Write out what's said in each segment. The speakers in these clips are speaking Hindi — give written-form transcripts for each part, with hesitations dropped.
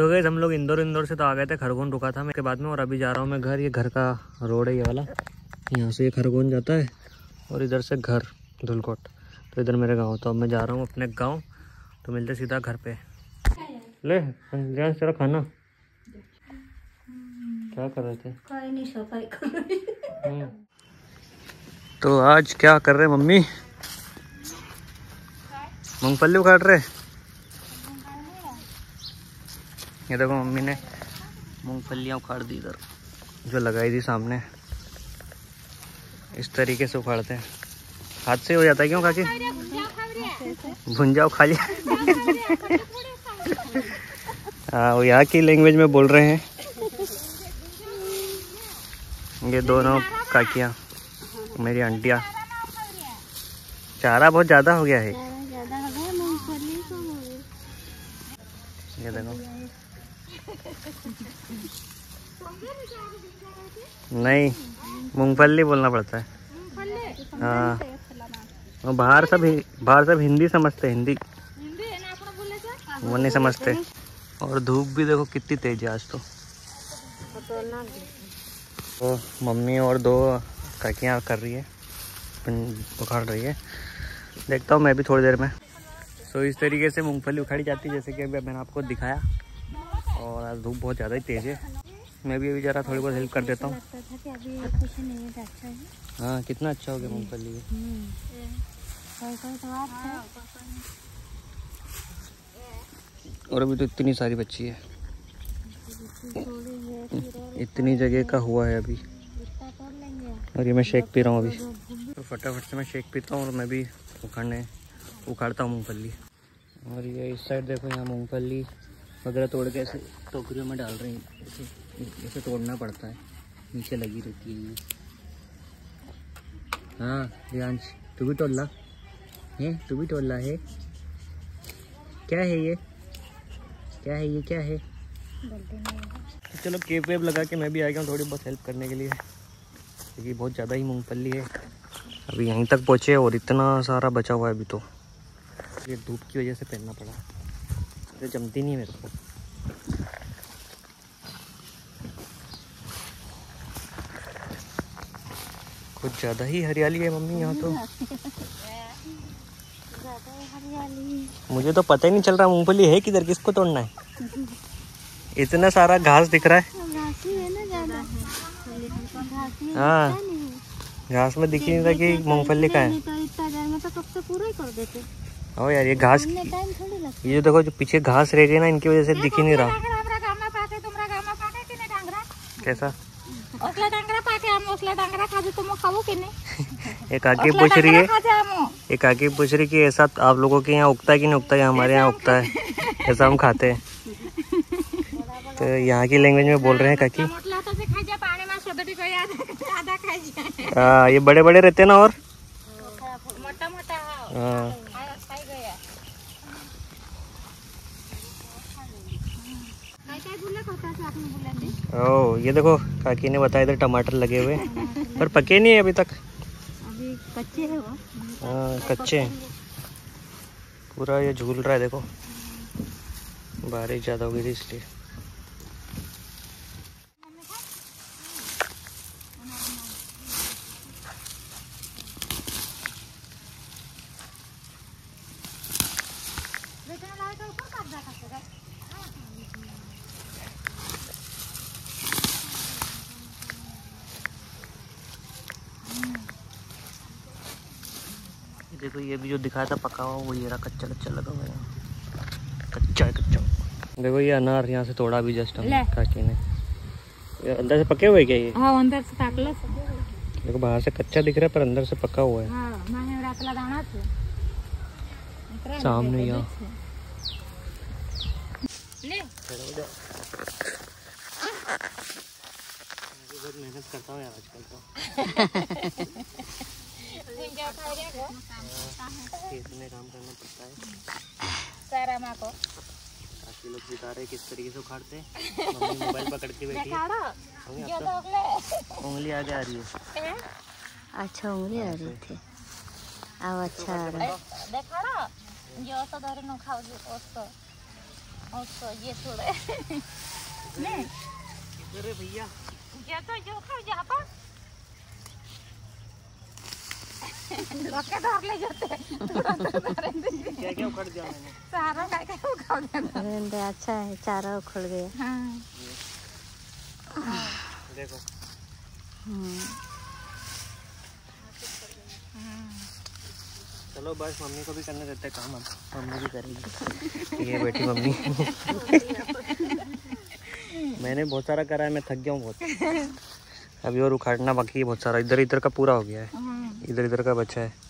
तो गए हम लोग इंदौर से तो आ गए थे, खरगोन रुका था मैं के बाद में, और अभी जा रहा हूँ मैं घर। ये घर का रोड है ये वाला, यहाँ से ये खरगोन जाता है और इधर से घर धुलकोट, तो इधर मेरे गाँव। तो अब मैं जा रहा हूँ अपने गाँव, तो मिलते सीधा घर पे। ले तेरा खाना क्या कर रहे थे? कोई नहीं, सफाई कर रही। तो आज क्या कर रहे मम्मी? मूंगफली उखाड़ रहे। ये देखो मम्मी ने मूंगफलियाँ उखाड़ दी इधर जो लगाई थी सामने। इस तरीके से उखाड़ते हैं, हाथ से हो जाता है क्यों काकी? भुंजाओ खा लिया। हाँ, वो यहाँ की लैंग्वेज में बोल रहे हैं ये दोनों काकियाँ, मेरी आंटियाँ। चारा बहुत ज्यादा हो गया है। ये देखो, नहीं मूंगफली बोलना पड़ता है। हाँ, और बाहर सब हिंदी समझते, हिंदी वो नहीं समझते। और धूप भी देखो कितनी तेज है आज तो मम्मी और दो काकियाँ कर रही है, उखाड़ रही है। देखता हूँ मैं भी थोड़ी देर में। तो इस तरीके से मूंगफली उखाड़ी जाती है जैसे कि अभी मैंने आपको दिखाया। और आज धूप बहुत ज़्यादा ही तेज़ है, मैं भी अभी ज़रा थोड़ी बहुत हेल्प कर देता हूँ। हाँ, कितना अच्छा हो गया मूंगफली। और अभी तो इतनी सारी बच्ची है, इतनी जगह का हुआ है अभी। और ये मैं शेक पी रहा हूँ अभी, तो फटाफट से मैं शेक पीता हूँ और मैं भी उखाड़ता हूँ मूंगफली। और ये इस साइड देखो, यहाँ मूंगफली वगैरह तोड़ के ऐसे टोकरियों में डाल रहे हैं। ऐसे तोड़ना पड़ता है, नीचे लगी रहती है ये। हाँ रियांश, तू भी तोड़ ला है, तू भी तोड़ ला है। क्या है ये, क्या है ये, क्या है? तो चलो केप वेप लगा के मैं भी आ गया हूँ थोड़ी बहुत हेल्प करने के लिए, क्योंकि बहुत ज़्यादा ही मूंगफली है। अभी यहीं तक पहुँचे और इतना सारा बचा हुआ है अभी तो। ये धूप की वजह से पहनना पड़ा, ये जमती नहीं मेरे को। कुछ ज़्यादा ही हरियाली है मम्मी यहाँ तो। मुझे तो पता ही नहीं चल रहा मूंगफली है किधर, किसको तोड़ना है। इतना सारा घास दिख रहा है। हाँ, घास में दिख ही नहीं रहा कि मूंगफली का है। ओ यार, ये घास, ये देखो जो पीछे घास रह गई ना, इनकी वजह से दिख ही नहीं रहा। कैसा? एक आगे पूछ रही है, एक आगे पूछ रही कि ऐसा आप लोगों के यहाँ उगता है कि नहीं उगता है? हमारे यहाँ उगता है, ऐसा हम खाते हैं। तो यहाँ की लैंग्वेज में बोल रहे हैं काकी। ये बड़े बड़े रहते हैं ना, और हाँ। ओ ये देखो, काकी ने बताया इधर टमाटर लगे हुए, पर पके नहीं है अभी तक, अभी कच्चे हैं वो। हाँ कच्चे हैं। पूरा ये झूल रहा है देखो, बारिश ज़्यादा हो गई थी इसलिए। देखो ये भी जो दिखाया था पका हुआ, वो ये रहा कच्चा कच्चा लगा हुआ है, कच्चा है कच्चा। देखो ये अनार यहाँ से तोड़ा भी जस्ट हम काकी ने। ये अंदर से पके हुए क्या ये? हाँ, अंदर से काटला। देखो बाहर से कच्चा दिख रहा है पर अंदर से पका हुआ है। हाँ, सामने यहाँ बहुत मेहनत करता हूँ यार आजकल तो। इसमें काम करना पड़ता है सारा माँ को। काफी लोग सिखा रहे किस तरीके से उखाड़ते हैं। मम्मी मोबाइल पकड़ के बैठी है, उंगली आगे आ रही है। अच्छा, उंगली आ रही थी, अब अच्छा आ रहा है। ये थोड़ा अरे भैया ये तो जो खा जाता धर ले जाते क्या क्या उखड़ दिया मैंने। सारा काय काय उखाड़ देना। अच्छा है चारा उखड़ गया। हाँ। देखो चलो बस मम्मी को भी करने देते काम, अब मम्मी भी करेगी। ये बेटी मम्मी मैंने बहुत सारा करा है, मैं थक गया हूँ बहुत। अभी और उखाड़ना बाकी है बहुत सारा। इधर इधर का पूरा हो गया है, इधर इधर का बचा है।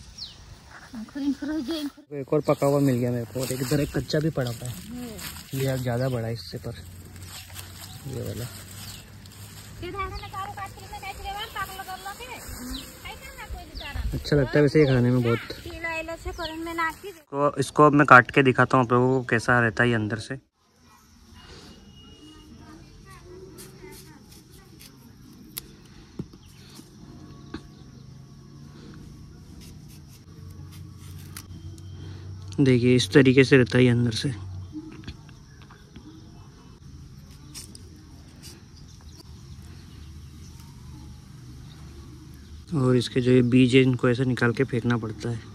एक और पका हुआ मिल गया मेरे को, और इधर एक कच्चा भी पड़ा हुआ है। ये अब ज़्यादा बड़ा है इससे, पर ये वाला अच्छा लगता है वैसे ये खाने में बहुत। इसको अब मैं काट के दिखाता हूँ आप लोगों को कैसा रहता है ये अंदर से। देखिए इस तरीके से रहता है ये अंदर से। और इसके जो ये बीज है इनको ऐसे निकाल के फेंकना पड़ता है।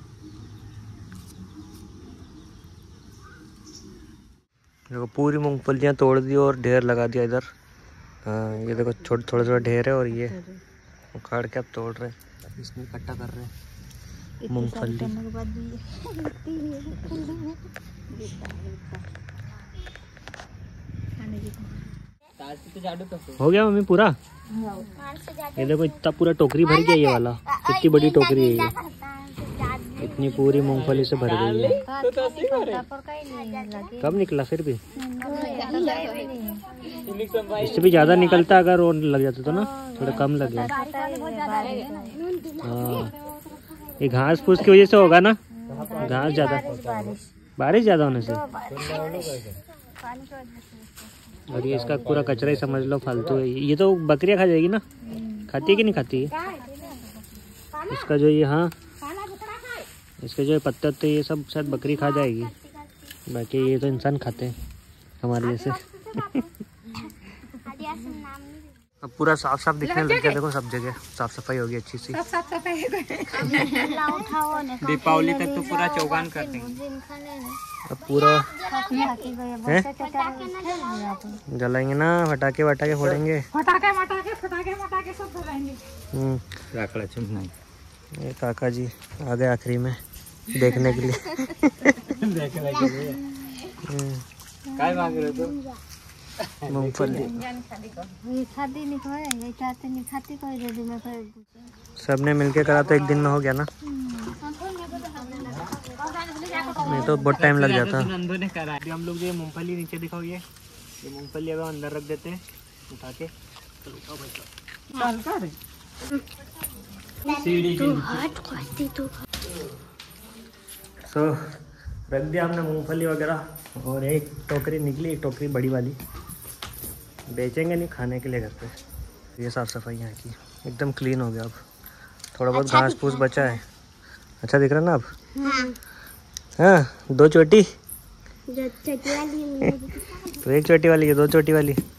देखो पूरी मूंगफलियाँ तोड़ दी और ढेर लगा दिया इधर। हाँ ये देखो थोड़ा थोड़ा ढेर है, और ये उखाड़ के अब तोड़ रहे हैं, इसमें इकट्ठा कर रहे हैं मूंगफली। हो गया मम्मी पूरा? ये देखो इतना पूरा टोकरी भर गया ये वाला, कितनी बड़ी टोकरी है ये, इतनी पूरी मूंगफली से भर गई है। कब निकला फिर भी? इससे भी ज्यादा निकलता अगर और लग जाता तो ना, थोड़ा कम लग गया। हाँ ये घास फूस की वजह से होगा ना, घास ज्यादा, बारिश ज्यादा होने से। और ये इसका पूरा कचरा ही समझ लो, फालतू है। ये तो बकरियां खा जाएगी ना, खाती है कि नहीं खाती है? इसका जो ये, हाँ इसके जो पत्ते होते ये सब शायद बकरी खा जाएगी, बाकी ये तो इंसान खाते हैं हमारे जैसे। अब पूरा साफ साफ दिखने लग गया, देखो सब जगह साफ सफाई होगी अच्छी सी। दीपावली तक तो पूरा चौगान कर देंगे। अब पूरा जलाएंगे ना, फटाके वटाके फोड़ेंगे, फटाके सब जलाएंगे। ये काका जी आ गए आखिरी में देखने के लिए। काय मांग रहे हो? मूंगफली सबने मिलके करा तो एक दिन में हो गया ना, नहीं तो बहुत टाइम लग जाता। अभी हम लोग जो मूंगफली नीचे दिखाओ, ये मूंगफली अब अंदर रख देते हैं उठा के। सो रख दिया हमने मूंगफली वगैरह, और एक टोकरी निकली, एक टोकरी बड़ी वाली, बेचेंगे नहीं खाने के लिए घर पे। ये साफ़ सफाई यहाँ की एकदम क्लीन हो गया। अब थोड़ा बहुत घास फूस बचा है। अच्छा दिख रहा ना अब? हाँ 2 चोटी तो 1 चोटी वाली है, 2 चोटी वाली।